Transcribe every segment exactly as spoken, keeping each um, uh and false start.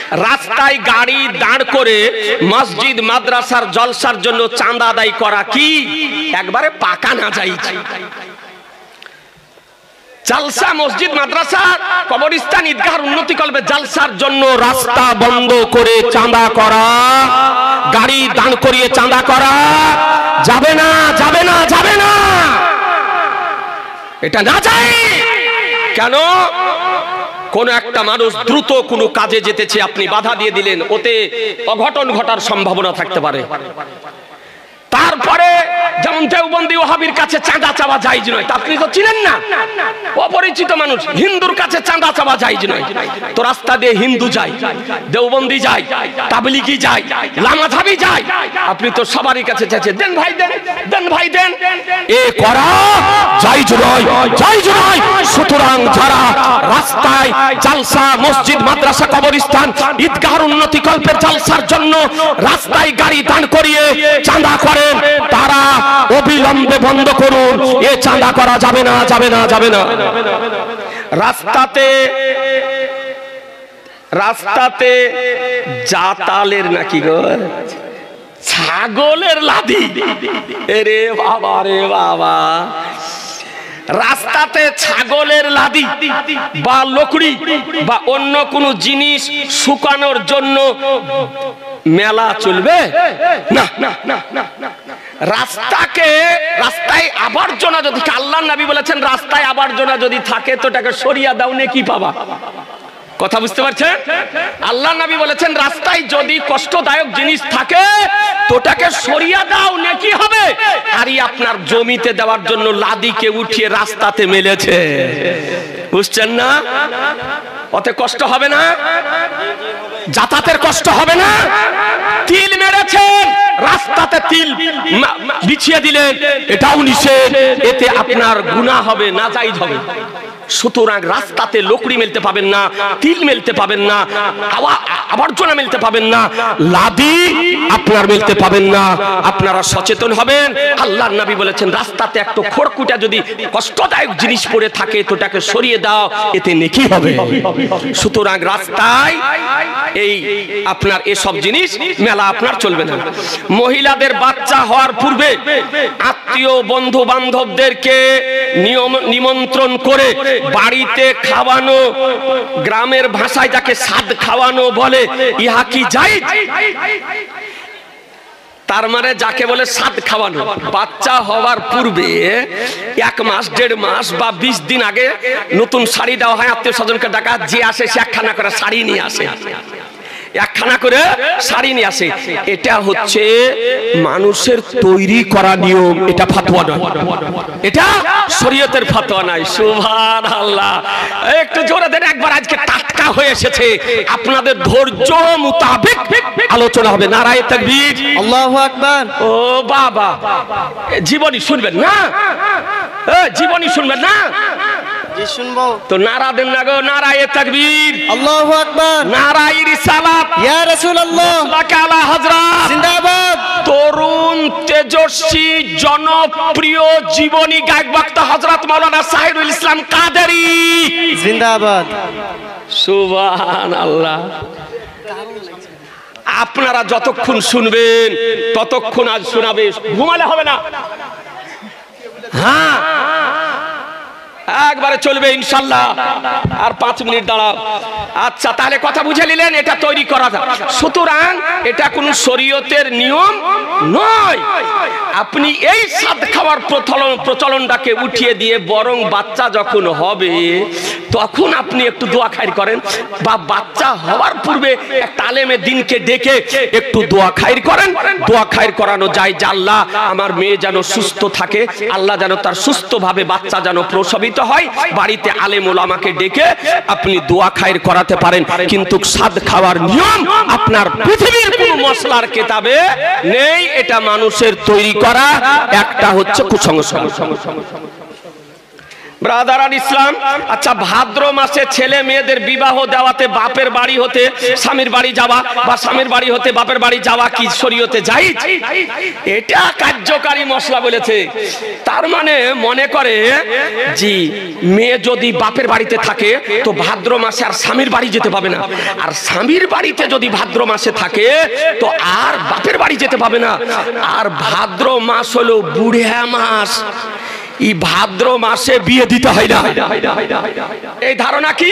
রাস্তায় গাড়ি দাঁড় করে মসজিদ মাদ্রাসার জলসার জন্য চাঁদা আদায় করা কি একবারে পাকা না যায়। জালসা মসজিদ মাদ্রাসা কবরস্থান ঈদগাহর উন্নতি কল্পে জালসার জন্য রাস্তা বন্ধ করে চাঁদা করা, গাড়ি দাঁড় করিয়ে চাঁদা করা যাবে না, যাবে না, যাবে না, এটা না যায়। কেন? কোন একটা মানুষ দ্রুত কোনো কাজে যেতেছে, আপনি বাধা দিয়ে দিলেন, ওতে অঘটন ঘটার সম্ভাবনা থাকতে পারে। তারপরে যেমন দেওবন্দি ওহাবির কাছে চাঁদা চাওয়া জায়েজ নয়, আপনি তো চিনেন না, অপরিচিত মানুষ। হিন্দুর কাছে চাঁদা চাওয়া জায়েজ নয়, তো রাস্তা দিয়ে হিন্দু যায়, দেওবন্দি যায়, তাবলিগি যায়, লামাধাবি যায়, আপনি তো সবারই কাছে চাইছেন দেন ভাই দেন, দেন ভাই দেন, এ করা জায়েজ নয়, জায়েজ নয়। সুতরাং যারা রাস্তায় জালসা মসজিদ মাদ্রাসা কবরস্থান ঈদগাহর উন্নতি কল্পের জালসার জন্য রাস্তায় গাড়ি দাঁড় করিয়ে চাঁদা করে তারা অবিলম্বে বন্ধ করুন, এ চাঁদা করা যাবে না, যাবে না, যাবে না। রাস্তাতে রাস্তাতে জাতালের নাকি গো ছাগলের লাদি, এরে বাবা রে বাবা, রাস্তাতে ছাগলের লাদি বা লকড়ি বা অন্য কোনো জিনিস শুকানোর জন্য মেলা চলবে না, না, না, না, না। রাস্তাকে রাস্তায় আবর্জনা যদি, আল্লাহর নবী বলেছেন রাস্তায় আবর্জনা যদি থাকে তো এটাকে সরিয়ে দাও, নেকি পাবা। কথা বুঝতে পারছেন? আল্লাহর নবী বলেছেন রাস্তায় যদি কষ্টদায়ক জিনিস থাকে তো ওটাকে সরিয়ে দাও, নেকি হবে। আর আপনার জমিতে দেওয়ার জন্য লাদিকে উঠিয়ে রাস্তাতে মেলেছে, বুঝছেন না? ওতে কষ্ট হবে না, যাতায়াতের কষ্ট হবে না। তিল মেরেছেন, রাস্তাতে তিল বিছিয়ে দিলেন, এটাও নিষেধ, এতে আপনার গুনাহ হবে, নাজায়েজ হবে। সুতরাং রাস্তাতে লকড়ি মেলতে পাবেন না, তিল মেলতে পাবেন না, আবর্জনা মেলতে পাবেন না, লাদি আপনার মেলতে পাবেন না। আপনারা সচেতন হবেন। আল্লাহর নবী বলেছেন রাস্তাতে একটু খড়কুটা যদি কষ্টদায়ক জিনিস পড়ে থাকে তো তাকে সরিয়ে দাও, এতে নেকি হবে। সুতরাং রাস্তায় এই আপনার এসব জিনিস মেলা আপনার চলবে না। মহিলাদের বাচ্চা হওয়ার পূর্বে আত্মীয় বন্ধু বান্ধবদেরকে নিয়ম নিমন্ত্রণ করে বাড়িতে খাওয়ানো, গ্রামের ভাষায় যাকে সাদ খাওয়ানো বলে, ইহা কি জায়েজ? তার মানে যাকে বলে সাদ খাওয়ানো, বাচ্চা হওয়ার পূর্বে এক মাস দেড় মাস বা বিশ দিন আগে নতুন শাড়ি দেওয়া হয়, আত্মীয় স্বজনকে ডাকা, যে আসে সে একখানা করে শাড়ি নিয়ে আসে, একখানা করে শাড়ি নিয়ে আসে। এটা হচ্ছে মানুষের তৈরি করা নিয়ম, এটা ফতোয়া নয়, এটা শরীয়তের ফতোয়া নাই। সুবহানাল্লাহ, একটু জোরে দেন একবার। আজকে টাটকা হয়ে এসেছে, আপনাদের ধৈর্য মোতাবেক আলোচনা হবে। নারায়ে তাকবীর, আল্লাহু আকবার। ও বাবা, জীবনী শুনবেন না? জীবনী শুনবেন না? শুনবো তো নারা দেন না গো। নারায়ে তাকবীর, আল্লাহু আকবার। নারায়ে রিসালাত, ইয়া রাসূলুল্লাহ, সাল্লাল্লাহু হযরত, জিন্দাবাদ। তরুণ তেজস্বী জনপ্রিয় জীবনী গায়ক বক্তা হযরত মাওলানা সাহিরুল ইসলাম কাদেরী, জিন্দাবাদ। সুবহানাল্লাহ। আপনারা যতক্ষণ শুনবেন ততক্ষণ আজ শোনাবে, ঘুমালে হবে না। হ্যাঁ, একবারে চলবে ইনশাআল্লাহ। আর পাঁচ মিনিট দাঁড়াও। আচ্ছা, তাহলে কথা বুঝে নিলেন, এটা তৈরি করা যায়। সুতরাং এটা কোনো শরীয়তের নিয়ম নয়। আপনি এই সাদ খাওয়ার প্রচলন প্রচলনটাকে উঠিয়ে দিয়ে বরং বাচ্চা যখন হবে তখন আপনি একটু দোয়া খায়ের করেন, বা বাচ্চা হওয়ার পূর্বে একটা আলেমের দিনকে ডেকে একটু দোয়া খায়ের করেন। দোয়া খায়ের করানো যায় যে আল্লাহ আমার মেয়ে যেন সুস্থ থাকে, আল্লাহ যেন তার সুস্থভাবে বাচ্চা যেন প্রসবিত হয়। বাড়িতে আলেম ওলামাকে ডেকে আপনি দোয়া খায়ের করাতে পারেন, কিন্তু সাদ খাওয়ার নিয়ম আপনার পৃথিবীর কোনো মশলার কিতাবে নেই। এটা মানুষের তৈরি করা একটা হচ্ছে কুসংস্কার। ব্রাদার আর ইসলাম, আচ্ছা ভাদ্র মাসে ছেলে মেয়েদের বিবাহ দেওয়াতে বাপের বাড়ি হতে স্বামীর বাড়ি যাওয়া বা স্বামীর বাড়ি হতে বাপের বাড়ি যাওয়া কি শরীয়তে জায়েজ? এটা কার্যকারী মশলা বলেছে। তার মানে মনে করে জি মেয়ে যদি বাপের বাড়িতে থাকে তো ভাদ্র মাসে আর স্বামীর বাড়ি যেতে পাবে না, আর স্বামীর বাড়িতে যদি ভাদ্র মাসে থাকে তো আর বাপের বাড়ি যেতে পাবে না। আর ভাদ্র মাস হলো বুড়া মাস, এই ভাদ্র মাসে বিয়ে দিতে হয় না। এই ধারণা কি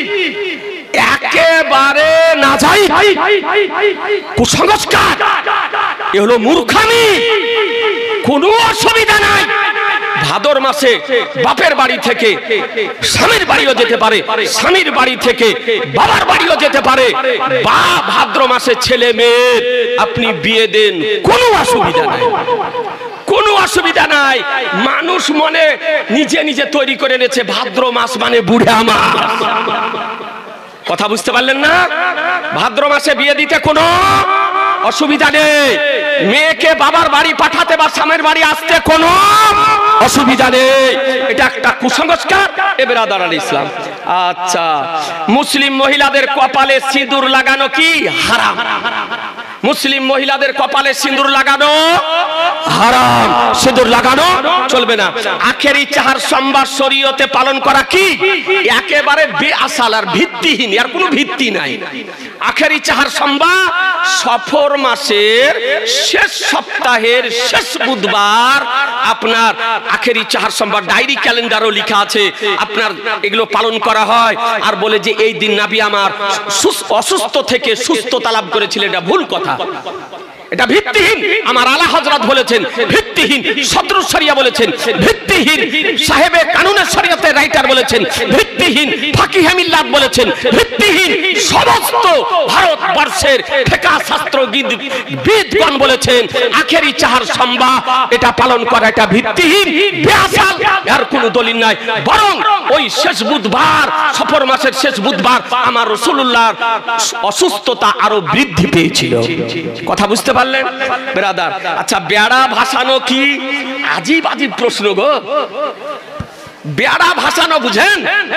একেবারে না যাই কুসংস্কার, এ হলো মূর্খামি। কোনো অসুবিধা নাই, ভাদর মাসে বাপের বাড়ি থেকে স্বামীর বাড়িও যেতে পারে, স্বামীর বাড়ি থেকে বাবার বাড়িও যেতে পারে, বা ভাদ্র মাসে ছেলে মেয়ে আপনি বিয়ে দেন, কোনো অসুবিধা নাই, কোনো অসুবিধা নাই। মানুষ মনে নিজে নিজে তৈরি করে নিয়েছে ভাদ্র মাস মানে বুড়া মাস। কথা বুঝতে পারলেন না? ভাদ্র মাসে বিয়ে দিতে কোনো অসুবিধা নেই, মেয়েকে বাবার বাড়ি পাঠাতে বা স্বামীর বাড়ি আসতে কোনো অসুবিধা নেই। এটা একটা কুসংস্কার। এ ব্রাদার আল ইসলাম, আচ্ছা মুসলিম মহিলাদের কপালে সিঁদুর লাগানো কি হারাম? মুসলিম মহিলাদের কপালে সিঁদুর লাগানো হারাম, সিঁদুর লাগানো চলবে না। আখেরি চাহার সোমবার শরীয়তে পালন করা কি একেবারে বেআসাল আর ভিত্তিহীন, এর কোনো ভিত্তি নাই। আখেরি চাহার সোমবার সফর মাসের শেষ সপ্তাহের শেষ বুধবার আপনার আখেরি চাহার সোমবার, ডায়েরি ক্যালেন্ডারও লেখা আছে আপনার, এগুলো পালন করা হয়। আর বলে যে এই দিন নবী আমার অসুস্থ থেকে সুস্থতা লাভ করেছিলেন, এটা ভুল কথা, এটা ভিত্তিহীন। আমার আলা হযরত বলেছেন ভিত্তিহীন, সদরুস শরিয়া বলেছেন ভিত্তিহীন, সাহেবে কানুনের শরিয়তের রাইটার বলেছেন ভিত্তিহীন, ফাকিহে মিল্লাত বলেছেন ভিত্তিহীন, সমস্ত ভারতবর্ষের ফিকহ শাস্ত্রবিদ বিদগণ বলেছেন আখেরি চাহার সোমবার এটা পালন করা এটা ভিত্তিহীন, বেআসাল, এর কোনো দলিল নাই। বরং ওই শেষ বুধবার, সফর মাসের শেষ বুধবার আমার রাসূলুল্লাহর অসুস্থতা আরো বৃদ্ধি পেয়েছিল। কথা বুঝতে পারলেন ব্রাদার? আচ্ছা বেড়া ভাসানো কি আজীব আজীব প্রশ্ন গো। বেড়া ভাসানো বুঝেন?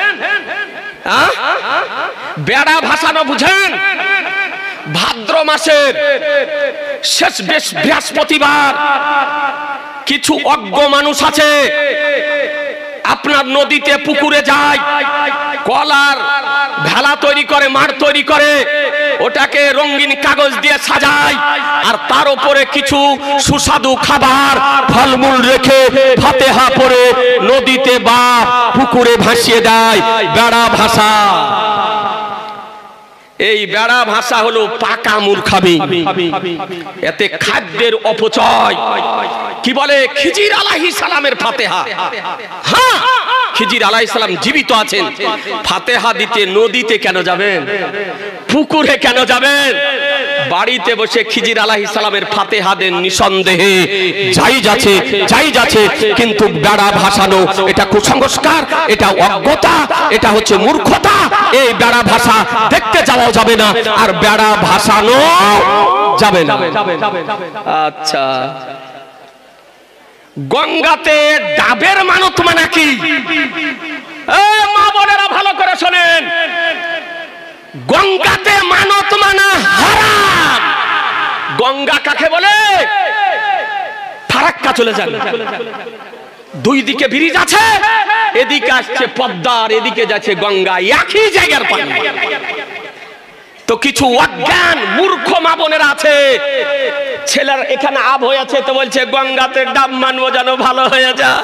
বেড়া ভাসানো বুঝেন? ভাদ্র মাসের শেষ বৃহস্পতিবার কিছু অজ্ঞ মানুষ আছে আপনার নদীতে পুকুরে যায়, কলার ভেলা তৈরি করে, মাঠ তৈরি করে, ওটাকে রঙিন কাগজ দিয়ে সাজায়, আর তার উপরে কিছু সুস্বাদু খাবার ফলমূল রেখে ফাতিহা পড়ে নদীতে বা পুকুরে ভাসিয়ে দেয়। বেড়া ভাসা, এই বেড়া ভাষা হলো পাকা মূর্খামি। এতে খাদ্যের অপচয়। কি বলে খিজির আলাইহিস সালামের ফাতিহা, হ্যাঁ খিজির আলাইহিস সালাম জীবিত আছেন, ফাতিহা দিতে নদীতে কেন যাবেন, পুকুরে কেন যাবেন? বাড়িতে বসে খিজির আলাইহিস সালামের ফাতিহা দেন, নিঃসন্দেহে জায়েজ আছে, জায়েজ আছে। কিন্তু বেড়া ভাসানো এটা কুসংস্কার, এটা অজ্ঞতা, এটা হচ্ছে মূর্খতা। এই বেড়া ভাষা দেখতে যাওয়া যাবে না, আর বেড়া ভাসানো যাবে না। আচ্ছা গঙ্গাতে ডাবের মানত মানে কি? মা বোনেরা ভালো করে শোনেন, গঙ্গাতে মানত মানা হারাম। গঙ্গা কাকে বলে? ফারাক্কা চলে যান, দুই দিকে ব্রিজ আছে, এদিকে আসছে পদ্মার, এদিকে যাচ্ছে গঙ্গা, একই জায়গার পানি। তো কিছু অজ্ঞান মূর্খ মা বোনেরা আছে, ছেলের এখানে আব হয়েছে তো বলছে গঙ্গাতে ডাব মানবো যেন ভালো হয়ে যায়।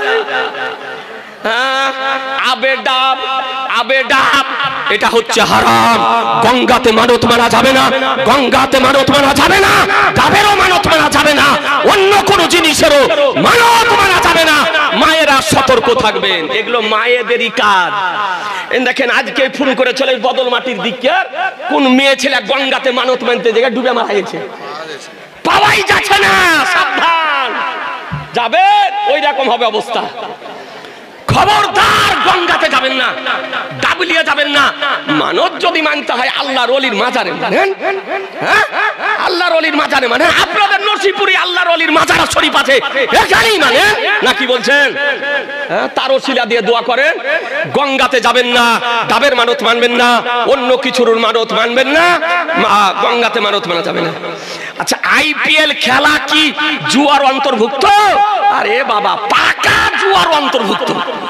আবে ডাব, আবে ডাব, এটা হচ্ছে হারাম। গঙ্গাতে মানত মানা যাবে না, গঙ্গাতে মানত মানা যাবে না, ডাবেরও মানত মানা যাবে না, অন্য কোন জিনিসেরও মানত মানা যাবে না। মায়েরা সতর্ক থাকবেন, এগুলো মায়েদেরই কাজ। দেখেন আজকে ফোন করে চলে বদল মাটির দিকে, কোন মেয়ে ছেলে গঙ্গাতে মানত মানতে জায়গায় ডুবে মারা গেছে, পাওয়াই যাচ্ছে না। সাবধান, যাবে ওই রকম হবে অবস্থা। খবরদার গঙ্গাতে যাবেন না, ডাবলিয়া যাবেন না। মানত যদি মানতে হয় আল্লাহর ওলির মাজারে মানেন, হ্যাঁ আল্লাহর ওলির মাজারে মানেন। আপনাদের নসিপুরি আল্লাহর ওলির মাজার শরীফ আছে, এখানেই মানেন নাকি বলছেন? হ্যাঁ তার ওসিলা দিয়ে দোয়া করেন। গঙ্গাতে যাবেন না, ডাবের মানত মানবেন না, অন্য কিছুর মানত মানবেন না, গঙ্গাতে মানত মানা যাবে না। আচ্ছা আইপিএল খেলা কি জুয়ার অন্তর্ভুক্ত? আরে বাবা পাকা জুয়ার অন্তর্ভুক্ত,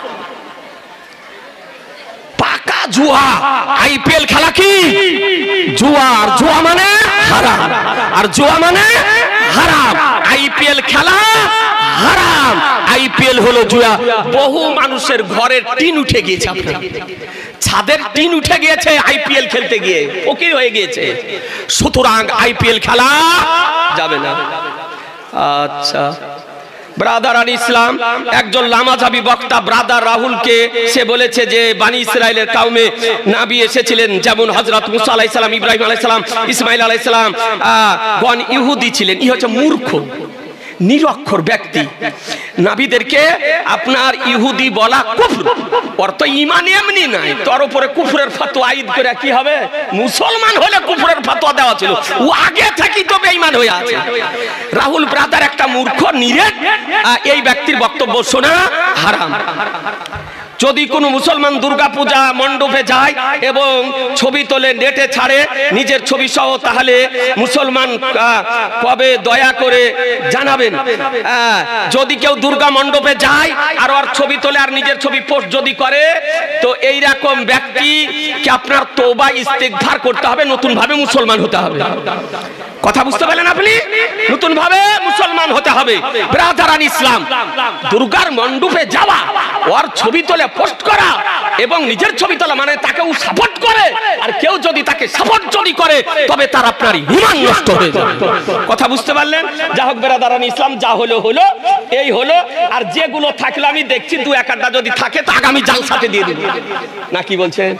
পাকা জুয়া। আইপিএল খেলা কি জুয়া, আর জুয়া মানে হারাম, আর জুয়া মানে হারাম। আইপিএল খেলা হারাম, আইপিএল হলো জুয়া। বহু মানুষের ঘরের টিন উঠে গিয়েছে, আপনার ছাদের টিন উঠে গিয়েছে আইপিএল খেলতে গিয়ে, ফকির হয়ে গিয়েছে। সুতরাং আইপিএল খেলা যাবে না। আচ্ছা ব্রাদার আল ইসলাম একজন লামাজাবি বক্তা ব্রাদার রাহুলকে সে বলেছে যে বানি ইসরাইলের কওমে নবী এসেছিলেন, যেমন হযরত মুসা আলাইহিস সালাম, ইব্রাহিম আলাইহিস সালাম, ইসমাঈল আলাইহিস সালাম, গণ ইহুদি ছিলেন। ই হচ্ছে মূর্খ নিরক্ষর ব্যক্তি। নবীদেরকে আপনার ইহুদি বলা কুফর, অর্থ ঈমান এমনি নাই, তার উপরে কুফরের ফতোয়া আইদ করে কি হবে? মুসলমান হলে কুফরের ফতোয়া দেওয়া ছিল, ও আগে থেকেই তো বেঈমান হয়ে আছে। রাহুল ব্রাদার একটা মূর্খ নিরেট, এই ব্যক্তির বক্তব্য শোনা হারাম। যদি কোনো মুসলমান দুর্গা পূজা মণ্ডপে যায় এবং ছবি তোলে নেটে ছাড়ে নিজের ছবি সহ, তাহলে মুসলমান কবে দয়া করে জানাবেন। যদি কেউ দুর্গা মণ্ডপে যায় আর ওর ছবি তোলে আর নিজের ছবি পোস্ট যদি করে, তো এই রকম ব্যক্তিকে আপনার তওবা ইস্তেগফার করতে হবে, নতুন ভাবে মুসলমান হতে হবে। কথা বুঝতে পারলেন আপনি? নতুন ভাবে মুসলমান হতে হবে। ব্রাদারান ইসলাম, দুর্গার মণ্ডপে যাওয়া, ওর ছবি তোলে পোস্ট করা এবং নিজের ছবি তোলা মানে তাকে সাপোর্ট করে, আর কেউ যদি তাকে সাপোর্ট যদি করে তবে তার আপনার ঈমান নষ্ট হয়ে যাবে। কথা বুঝতে পারলেন? যা হোক ব্রাদারান ইসলাম, যা হলো হলো, এই হলো। আর যেগুলো থাকলে আমি দেখছি দু একটা যদি থাকে তো আগামী জালসাতে দিয়ে দেব, নাকি বলছেন?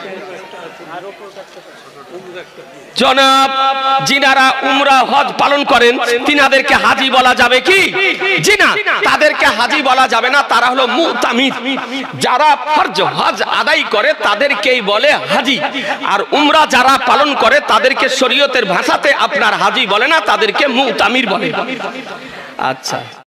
জনাব যিনারা উমরা হজ পালন করেন তিনাদেরকে হাজি বলা যাবে কি? জি না, তাদেরকে হাজি বলা যাবে না, তারা হলো মুতামির। যারা ফরজ হজ আদায় করে তাদেরকেই বলে হাজি, আর উমরা যারা পালন করে তাদেরকে শরীয়তের ভাষাতে আপনার হাজি বলে না, তাদেরকে মুতামির বলে। আচ্ছা।